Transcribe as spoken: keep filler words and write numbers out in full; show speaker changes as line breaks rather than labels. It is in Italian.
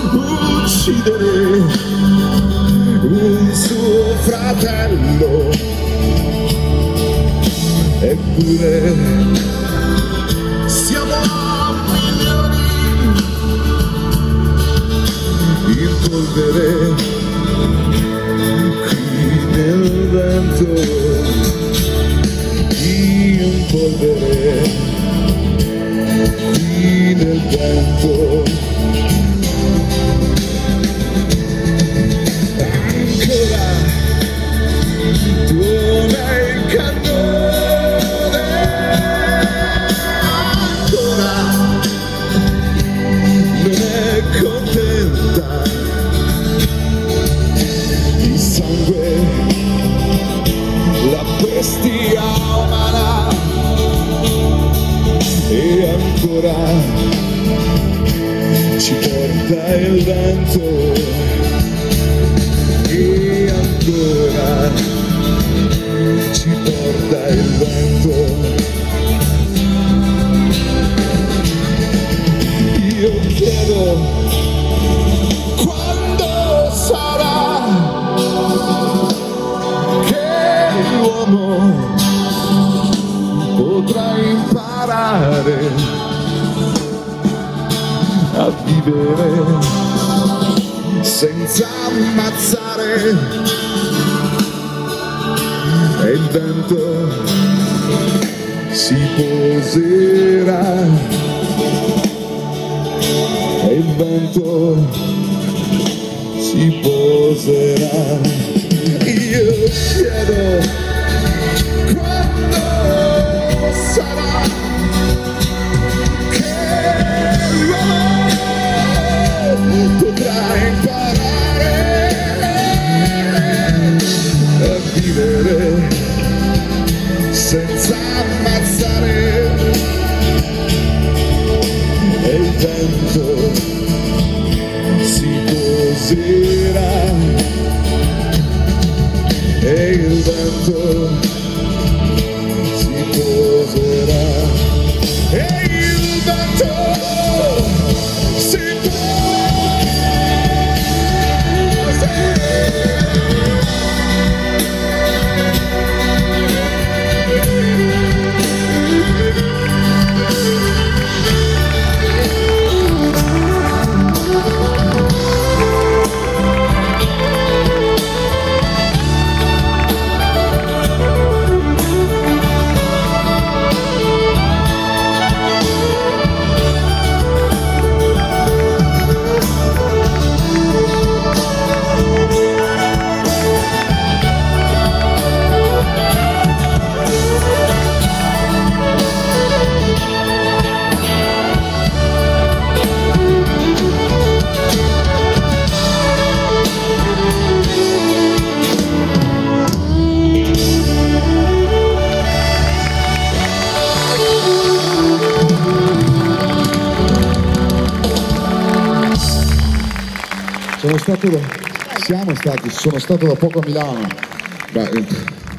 uccidere un suo fratello, eppure siamo a milioni in polvere qui nel vento, in polvere qui nel vento. Ancora tuona il cannone, ancora non è contenta di sangue la bestia umana, e ancora ci porta il vento, e ancora ci porta il vento. Io chiedo quando sarà che l'uomo potrà imparare a vivere senza ammazzare, e il vento si poserà, e il vento si poserà. Io chiedo quando sarà che l'uomo potrà imparare a vivere senza ammazzare, e il vento si poserà, e il vento si poserà, e il vento si
Sono stato, siamo stati, sono stato da poco a Milano. Beh,